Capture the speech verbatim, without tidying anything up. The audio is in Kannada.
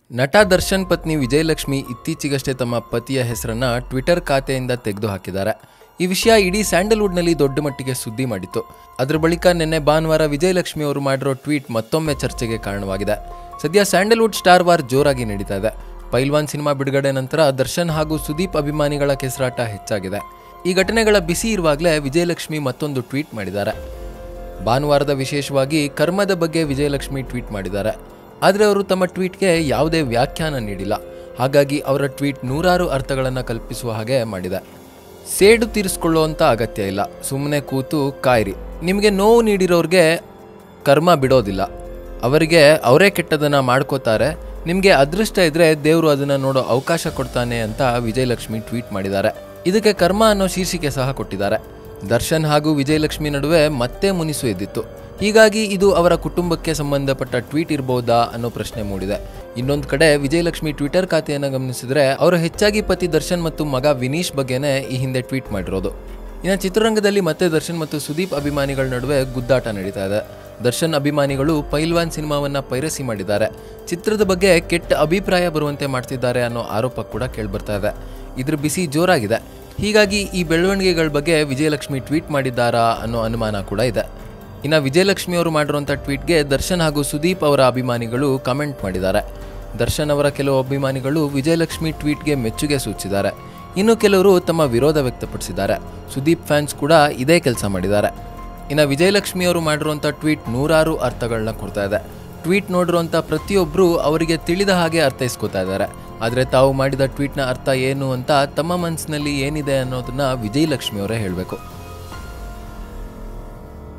ನಟ ದರ್ಶನ್ ಪತ್ನಿ ವಿಜಯಲಕ್ಷ್ಮಿ ಇತ್ತೀಚೆಗಷ್ಟೇ ತಮ್ಮ ಪತಿಯ ಹೆಸರನ್ನ ಟ್ವಿಟರ್ ಖಾತೆಯಿಂದ ತೆಗೆದುಹಾಕಿದ್ದಾರೆ. ಈ ವಿಷಯ ಇಡೀ ಸ್ಯಾಂಡಲ್ವುಡ್ನಲ್ಲಿ ದೊಡ್ಡ ಮಟ್ಟಿಗೆ ಸುದ್ದಿ ಮಾಡಿತ್ತು. ಅದರ ಬಳಿಕ ನಿನ್ನೆ ಭಾನುವಾರ ವಿಜಯಲಕ್ಷ್ಮಿ ಅವರು ಮಾಡಿರೋ ಟ್ವೀಟ್ ಮತ್ತೊಮ್ಮೆ ಚರ್ಚೆಗೆ ಕಾರಣವಾಗಿದೆ. ಸದ್ಯ ಸ್ಯಾಂಡಲ್ವುಡ್ ಸ್ಟಾರ್ ವಾರ್ ಜೋರಾಗಿ ನಡೀತಾ ಇದೆ. ಪೈಲ್ವಾನ್ ಸಿನಿಮಾ ಬಿಡುಗಡೆ ನಂತರ ದರ್ಶನ್ ಹಾಗೂ ಸುದೀಪ್ ಅಭಿಮಾನಿಗಳ ಕೆಸರಾಟ ಹೆಚ್ಚಾಗಿದೆ. ಈ ಘಟನೆಗಳ ಬಿಸಿ ಇರುವಾಗಲೇ ವಿಜಯಲಕ್ಷ್ಮಿ ಮತ್ತೊಂದು ಟ್ವೀಟ್ ಮಾಡಿದ್ದಾರೆ. ಭಾನುವಾರದ ವಿಶೇಷವಾಗಿ ಕರ್ಮದ ಬಗ್ಗೆ ವಿಜಯಲಕ್ಷ್ಮಿ ಟ್ವೀಟ್ ಮಾಡಿದ್ದಾರೆ. ಆದರೆ ಅವರು ತಮ್ಮ ಟ್ವೀಟ್ಗೆ ಯಾವುದೇ ವ್ಯಾಖ್ಯಾನ ನೀಡಿಲ್ಲ. ಹಾಗಾಗಿ ಅವರ ಟ್ವೀಟ್ ನೂರಾರು ಅರ್ಥಗಳನ್ನು ಕಲ್ಪಿಸುವ ಹಾಗೆ ಮಾಡಿದೆ. ಸೇಡು ತೀರಿಸ್ಕೊಳ್ಳುವಂಥ ಅಗತ್ಯ ಇಲ್ಲ, ಸುಮ್ಮನೆ ಕೂತು ಕಾಯಿರಿ. ನಿಮಗೆ ನೋವು ನೀಡಿರೋರಿಗೆ ಕರ್ಮ ಬಿಡೋದಿಲ್ಲ. ಅವರಿಗೆ ಅವರೇ ಕೆಟ್ಟದನ್ನು ಮಾಡ್ಕೋತಾರೆ. ನಿಮಗೆ ಅದೃಷ್ಟ ಇದ್ದರೆ ದೇವರು ಅದನ್ನು ನೋಡೋ ಅವಕಾಶ ಕೊಡ್ತಾನೆ ಅಂತ ವಿಜಯಲಕ್ಷ್ಮಿ ಟ್ವೀಟ್ ಮಾಡಿದ್ದಾರೆ. ಇದಕ್ಕೆ ಕರ್ಮ ಅನ್ನೋ ಶೀರ್ಷಿಕೆ ಸಹ ಕೊಟ್ಟಿದ್ದಾರೆ. ದರ್ಶನ್ ಹಾಗೂ ವಿಜಯಲಕ್ಷ್ಮಿ ನಡುವೆ ಮತ್ತೆ ಮುನಿಸು ಎದ್ದಿತ್ತು. ಹೀಗಾಗಿ ಇದು ಅವರ ಕುಟುಂಬಕ್ಕೆ ಸಂಬಂಧಪಟ್ಟ ಟ್ವೀಟ್ ಇರಬಹುದಾ ಅನ್ನೋ ಪ್ರಶ್ನೆ ಮೂಡಿದೆ. ಇನ್ನೊಂದು ಕಡೆ ವಿಜಯಲಕ್ಷ್ಮಿ ಟ್ವಿಟರ್ ಖಾತೆಯನ್ನು ಗಮನಿಸಿದ್ರೆ ಅವರು ಹೆಚ್ಚಾಗಿ ಪತಿ ದರ್ಶನ್ ಮತ್ತು ಮಗ ವಿನೀಶ್ ಬಗ್ಗೆನೇ ಈ ಹಿಂದೆ ಟ್ವೀಟ್ ಮಾಡಿರೋದು. ಇನ್ನು ಚಿತ್ರರಂಗದಲ್ಲಿ ಮತ್ತೆ ದರ್ಶನ್ ಮತ್ತು ಸುದೀಪ್ ಅಭಿಮಾನಿಗಳ ನಡುವೆ ಗುದ್ದಾಟ ನಡೀತಾ ಇದೆ. ದರ್ಶನ್ ಅಭಿಮಾನಿಗಳು ಪೈಲ್ವಾನ್ ಸಿನಿಮಾವನ್ನ ಪೈರಸಿ ಮಾಡಿದ್ದಾರೆ. ಚಿತ್ರದ ಬಗ್ಗೆ ಕೆಟ್ಟ ಅಭಿಪ್ರಾಯ ಬರುವಂತೆ ಮಾಡ್ತಿದ್ದಾರೆ ಅನ್ನೋ ಆರೋಪ ಕೂಡ ಕೇಳಿಬರ್ತಾ ಇದೆ. ಇದ್ರ ಬಿಸಿ ಜೋರಾಗಿದೆ. ಹೀಗಾಗಿ ಈ ಬೆಳವಣಿಗೆಗಳ ಬಗ್ಗೆ ವಿಜಯಲಕ್ಷ್ಮಿ ಟ್ವೀಟ್ ಮಾಡಿದ್ದಾರಾ ಅನ್ನೋ ಅನುಮಾನ ಕೂಡ ಇದೆ. ಇನ್ನು ವಿಜಯಲಕ್ಷ್ಮಿ ಅವರು ಮಾಡಿರುವಂಥ ಟ್ವೀಟ್ಗೆ ದರ್ಶನ್ ಹಾಗೂ ಸುದೀಪ್ ಅವರ ಅಭಿಮಾನಿಗಳು ಕಮೆಂಟ್ ಮಾಡಿದ್ದಾರೆ. ದರ್ಶನ್ ಅವರ ಕೆಲವು ಅಭಿಮಾನಿಗಳು ವಿಜಯಲಕ್ಷ್ಮಿ ಟ್ವೀಟ್ಗೆ ಮೆಚ್ಚುಗೆ ಸೂಚಿಸಿದ್ದಾರೆ. ಇನ್ನು ಕೆಲವರು ತಮ್ಮ ವಿರೋಧ ವ್ಯಕ್ತಪಡಿಸಿದ್ದಾರೆ. ಸುದೀಪ್ ಫ್ಯಾನ್ಸ್ ಕೂಡ ಇದೇ ಕೆಲಸ ಮಾಡಿದ್ದಾರೆ. ಇನ್ನು ವಿಜಯಲಕ್ಷ್ಮಿ ಅವರು ಮಾಡಿರುವಂಥ ಟ್ವೀಟ್ ನೂರಾರು ಅರ್ಥಗಳನ್ನ ಕೊಡ್ತಾ ಇದೆ. ಟ್ವೀಟ್ ನೋಡಿರುವಂಥ ಪ್ರತಿಯೊಬ್ಬರು ಅವರಿಗೆ ತಿಳಿದ ಹಾಗೆ ಅರ್ಥೈಸ್ಕೋತಾ ಇದ್ದಾರೆ. ಆದರೆ ತಾವು ಮಾಡಿದ ಟ್ವೀಟ್ನ ಅರ್ಥ ಏನು ಅಂತ ತಮ್ಮ ಮನಸ್ಸಿನಲ್ಲಿ ಏನಿದೆ ಅನ್ನೋದನ್ನ ವಿಜಯಲಕ್ಷ್ಮಿ ಅವರೇ ಹೇಳಬೇಕು.